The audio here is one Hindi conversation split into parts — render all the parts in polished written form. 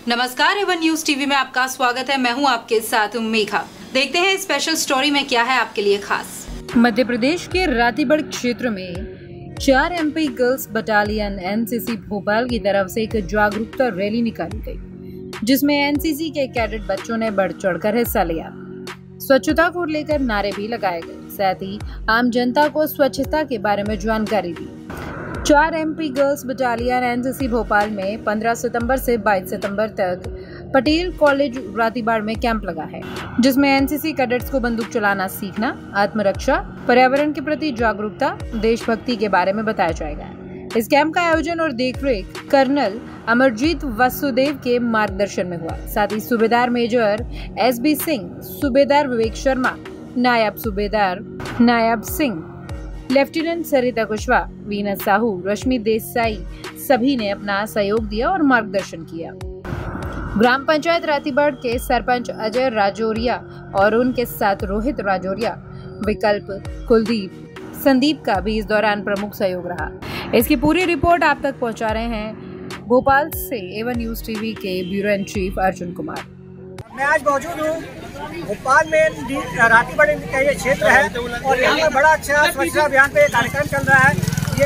नमस्कार, एवन न्यूज टीवी में आपका स्वागत है। मैं हूं आपके साथ मेघा। देखते हैं स्पेशल स्टोरी में क्या है आपके लिए खास। मध्य प्रदेश के रातीबड़ क्षेत्र में 4 MP girls battalion NCC Bhopal की तरफ से एक जागरूकता रैली निकाली गई, जिसमें NCC के कैडेट बच्चों ने बढ़ चढ़कर हिस्सा लिया। स्वच्छता को लेकर नारे भी लगाए गए, साथ ही आम जनता को स्वच्छता के बारे में जानकारी दी। 4 MP girls battalion NCC Bhopal में 15 सितंबर से 22 सितंबर तक पटेल कॉलेज रातीबाड़ में कैंप लगा है, जिसमें NCC कैडेट्स को बंदूक चलाना सीखना, आत्मरक्षा, पर्यावरण के प्रति जागरूकता, देशभक्ति के बारे में बताया जाएगा। इस कैंप का आयोजन और देखरेख कर्नल अमरजीत वासुदेव के मार्गदर्शन में हुआ। साथ ही सूबेदार मेजर SB सिंह, सूबेदार विवेक शर्मा, नायब सूबेदार नायब सिंह, लेफ्टिनेंट सरिता कुशवाहा, वीना साहू, रश्मि देसाई सभी ने अपना सहयोग दिया और मार्गदर्शन किया। ग्राम पंचायत रातीबाड़ के सरपंच अजय राजौरिया और उनके साथ रोहित राजौरिया, विकल्प, कुलदीप, संदीप का भी इस दौरान प्रमुख सहयोग रहा। इसकी पूरी रिपोर्ट आप तक पहुंचा रहे हैं भोपाल से एवन न्यूज टीवी के bureau in chief Arjun Kumar. मैं आज मौजूद हूँ भोपाल में, रातीबाड़ का ये क्षेत्र है और यहाँ पर बड़ा अच्छा स्वच्छता अभियान पे कार्यक्रम चल रहा है। ये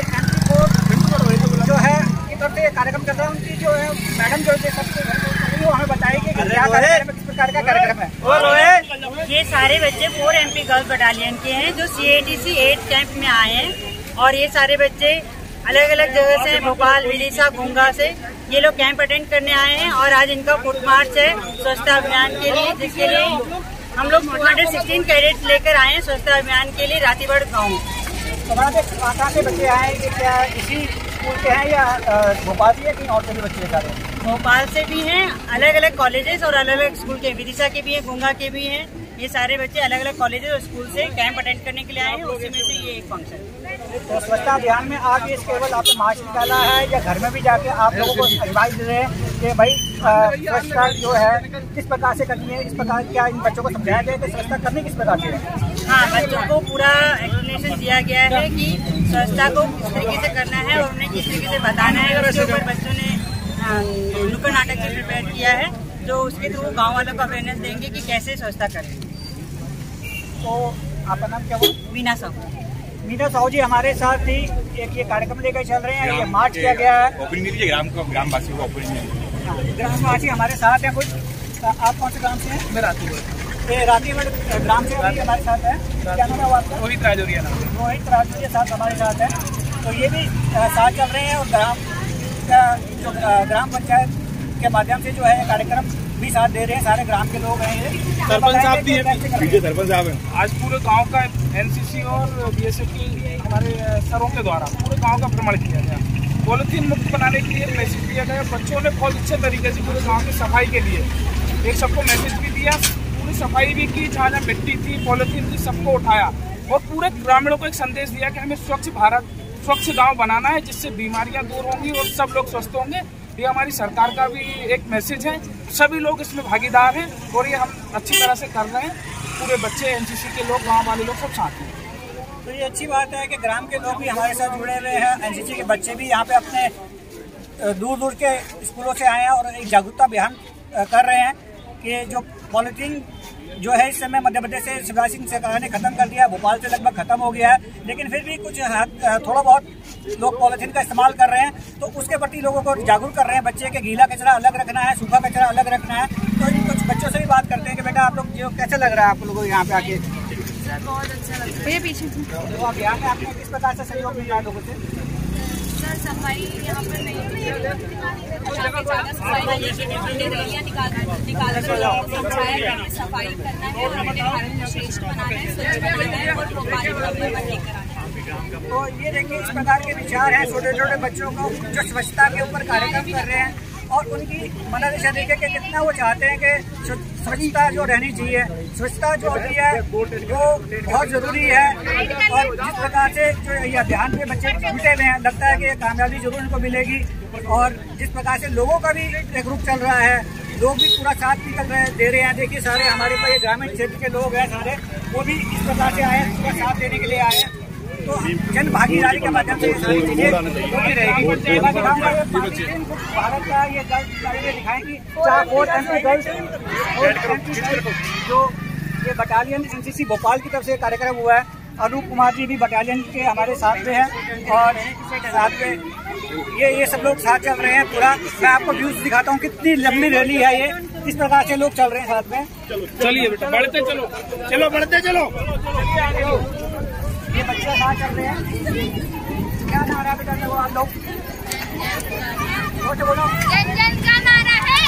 MP4 जो है की तरफ से ये कार्यक्रम चल रहा है। उनकी जो है मैडम जो वो हमें बताएगी कि क्या किस प्रकार का कार्यक्रम है। ये सारे बच्चे 4 MP गर्ल्स बटालियन के हैं जो CATC 8 कैंप में आए हैं और ये सारे बच्चे अलग अलग जगह से, भोपाल, विदिशा, गुंगा से ये लोग कैंप अटेंड करने आए हैं और आज इनका फुट मार्च है स्वच्छता अभियान के लिए, जिसके लिए हम लोग 216 कैडेट्स लेकर आए हैं स्वच्छता अभियान के लिए रातीबाड़ गाँव। कहाँ से बच्चे आए हैं? क्या इसी स्कूल के हैं या भोपाल से कहीं और से भी बच्चे लेकर आए हैं? भोपाल से भी हैं, अलग अलग कॉलेजेस और अलग अलग स्कूल के, विदिशा के भी हैं, गुंगा के भी हैं। ये सारे बच्चे अलग अलग कॉलेजेस और स्कूल से कैंप अटेंड करने के लिए आए हैं। उसी में से ये एक फंक्शन। तो स्वच्छता अभियान में आप ये केवल आपने मार्च निकाला है या घर में भी जाके आप लोगों को एडवाइस दे रहे हैं कि भाई स्वच्छता जो है किस प्रकार से करनी है? इस प्रकार क्या इन बच्चों को समझाया गया कि स्वच्छता करनी किस प्रकार से है? हाँ, बच्चों को पूरा एक्सप्लेनेशन दिया गया है कि स्वच्छता को किस तरीके से करना है और उन्हें किस तरीके से बताना है। उसके ऊपर बच्चों ने नुक्कड़ नाटक भी प्रिपेयर किया है, जो उसके थ्रू गाँव वालों को अवेयरनेस देंगे कि कैसे स्वच्छता करें। तो आपका नाम क्या हुआ? वीना साहू। मीना साहू जी हमारे साथ ही एक ये कार्यक्रम लेकर चल रहे हैं। ये मार्च किया गया है। ग्रामवासी को ग्रामवासी हमारे साथ हैं कुछ। आप कौन से ग्राम से हैं? मैं रातीबाड़ रातीबाड़ ग्राम से हमारे साथ है। क्या नाम है आपका? रोहित राजौरिया नाम। रोहित राजौरिया साथ हमारे साथ है। तो ये भी साथ चल रहे हैं और ग्राम पंचायत के माध्यम से जो है कार्यक्रम भी साथ दे रहे हैं। सारे ग्राम के लोग हैं। सरपंच साहब भी हैं, सरपंच साहब हैं। आज पूरे गांव का NCC और BSF की हमारे सरों के द्वारा पूरे गांव का भ्रमण किया गया। पॉलिथीन मुक्त बनाने के लिए मैसेज दिया गया। बच्चों ने बहुत अच्छे तरीके से पूरे गांव की सफाई के लिए एक सबको मैसेज भी दिया, पूरी सफाई भी की। जहाँ जहाँ मिट्टी थी, पॉलिथीन थी, सबको उठाया और पूरे ग्रामीणों को एक संदेश दिया कि हमें स्वच्छ भारत, स्वच्छ गाँव बनाना है, जिससे बीमारियाँ दूर होंगी और सब लोग स्वस्थ होंगे। ये हमारी सरकार का भी एक मैसेज है। सभी लोग इसमें भागीदार हैं और ये हम अच्छी तरह से कर रहे हैं। पूरे बच्चे, NCC के लोग, गांव वाले लोग सब साथ हैं। तो ये अच्छी बात है कि ग्राम के लोग भी हमारे साथ जुड़े हुए हैं। NCC के बच्चे भी यहाँ पे अपने दूर दूर के स्कूलों से आए हैं और एक जागरूकता अभियान कर रहे हैं कि जो पॉलिथीन जो है इस समय मध्य प्रदेश से शिवराज सिंह सरकार ने खत्म कर दिया, भोपाल से लगभग खत्म हो गया है, लेकिन फिर भी कुछ थोड़ा बहुत लोग पॉलिथीन का इस्तेमाल कर रहे हैं। तो उसके प्रति लोगों को जागरूक कर रहे हैं बच्चे के घीला कचरा अलग रखना है, सूखा कचरा अलग रखना है। तो इन कुछ बच्चों से भी बात करते हैं कि बेटा आप लोग जो कैसे लग रहा है आप लोगों को यहाँ पे आके? बहुत अच्छा लग रहा है। पीछे तो अभियान में आपको किस प्रकार से सहयोग मिल रहा है लोगों से? सर, सफाई यहाँ पर नहीं होती है, सफाई रैलियाँ निकाल कर सफाई करना है और अपने भारत को श्रेष्ठ बनाना है, स्वच्छ बनाना है और भोपाल को नंबर 1 लेकर आना है। तो ये देखिए इस प्रकार के विचार हैं छोटे छोटे बच्चों को जो स्वच्छता के ऊपर कार्यक्रम कर रहे हैं और उनकी मनोदशा देखे कि कितना वो चाहते हैं कि स्वच्छता जो रहनी चाहिए, स्वच्छता जो होती है वो बहुत ज़रूरी है। और जिस प्रकार से जो ये अभियान पे बच्चे जुटे हुए हैं, लगता है कि कामयाबी जरूर उनको मिलेगी। और जिस प्रकार से लोगों का भी एक ग्रुप चल रहा है, लोग भी पूरा साथ निकल रहे दे रहे हैं। देखिए सारे हमारे पास ये ग्रामीण क्षेत्र के लोग हैं, सारे वो भी इस प्रकार से आए हैं, पूरा साथ देने के लिए आए हैं। तो जन भागीदारी के माध्यम से ये सारी चीजें होती रहेगी। भारत का ये दिखाएं कि 4 MP गर्ल्स जो ये बटालियन NCC भोपाल की तरफ से कार्यक्रम हुआ है। अनूप कुमार जी भी बटालियन के हमारे साथ में हैं और साथ में ये सब लोग साथ चल रहे हैं पूरा। मैं आपको व्यूज दिखाता हूँ, कितनी लंबी रैली है ये, इस प्रकार से लोग चल रहे हैं साथ में। चलिए बेटा, बढ़ते चलो, चलो बढ़ते चलो। ये बच्चे साथ चल रहे हैं। क्या नारा बेटा वो आप लोग बोलो? जन जन का नारा है,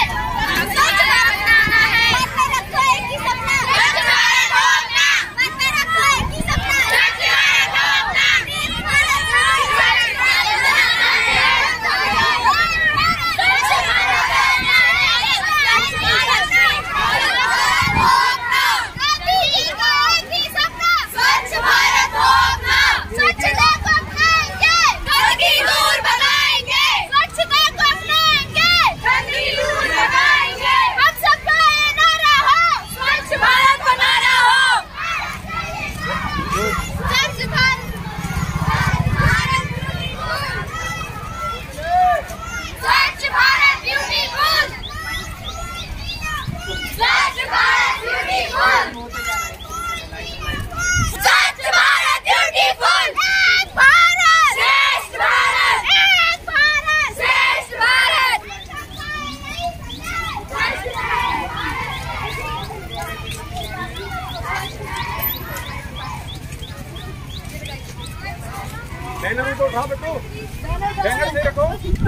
तो उठा बेटो, से रखो।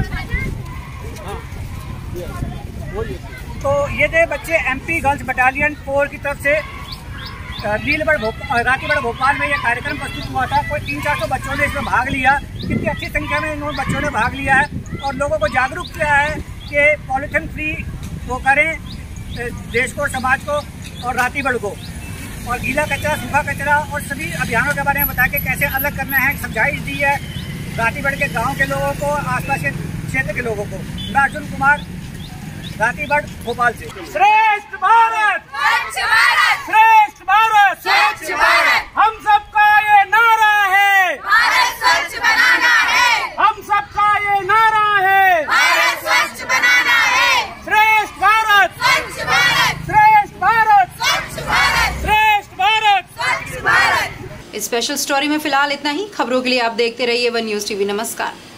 तो ये थे बच्चे MP गर्ल्स बटालियन 4 की तरफ से रातीगढ़ भोपाल में ये कार्यक्रम प्रस्तुत हुआ था। कोई 300-400 बच्चों ने इसमें भाग लिया। कितनी अच्छी संख्या में इन बच्चों ने भाग लिया है और लोगों को जागरूक किया है कि पॉलीथीन फ्री वो करें देश को, समाज को और रातीगढ़ को, और गीला कचरा, सूखा कचरा और सभी अभियानों के बारे में बता के कैसे अलग करना है समझाइश दी है रातीगढ़ के गांव के लोगों को, आसपास के क्षेत्र के लोगों को। मैं अर्जुन कुमार, रातीगढ़ भोपाल से। श्रेष्ठ भारत, स्वच्छ भारत, श्रेष्ठ भारत, स्वच्छ भारत, हम सबका ये नारा है, भारत स्वच्छ बनाना है, हम सबका ये नारा है, भारत स्वच्छ बनाना है, श्रेष्ठ भारत, स्वच्छ भारत, श्रेष्ठ भारत, स्वच्छ भारत, श्रेष्ठ भारत, स्वच्छ भारत। इस स्पेशल स्टोरी में फिलहाल इतना ही। खबरों के लिए आप देखते रहिए वन न्यूज TV। नमस्कार।